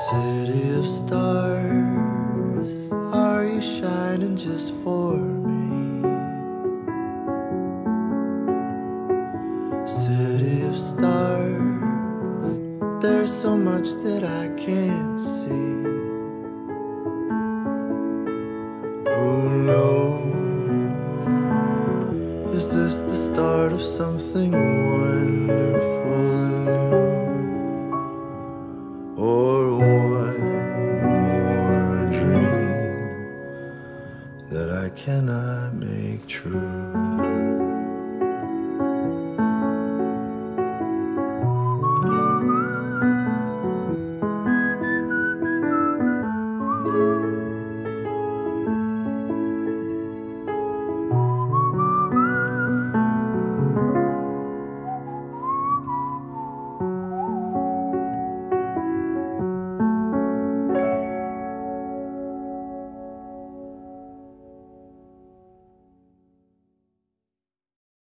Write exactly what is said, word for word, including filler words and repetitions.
City of stars, are you shining just for me? City of stars, there's so much that I can't see. Who knows? Is this the start of something wonderful?